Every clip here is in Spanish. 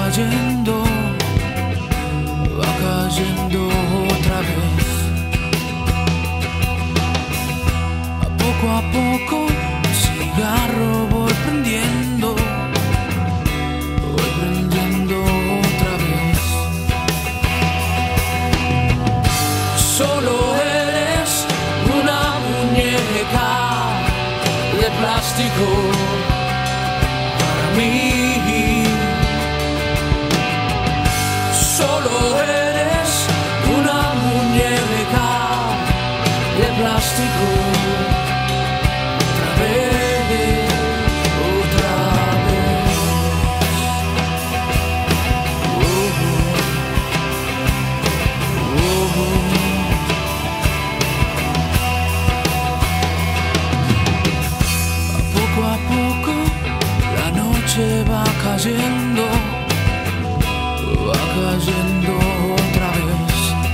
cayendo otra vez. Poco a poco, un cigarro voy prendiendo otra vez. Solo eres una muñeca de plástico para mí. Solo eres una muñeca de plástico. Otra vez, otra vez. Poco a poco la noche va cayendo otra vez.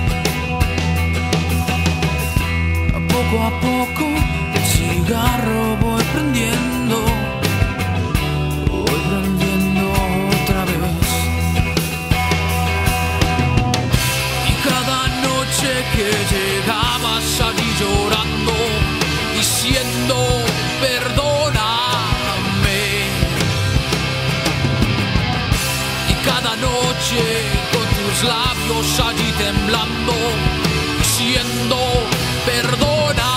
Poco a poco el cigarro voy prendiendo otra vez. Y cada noche que llegabas allí llorando, diciendo perdóname. Y cada noche con tus labios allí temblando, diciendo perdóname.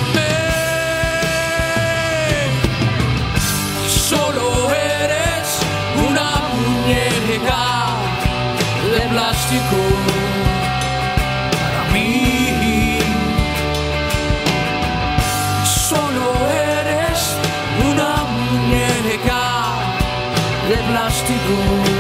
Solo eres una muñeca de plástico para mí. Solo eres una muñeca de plástico.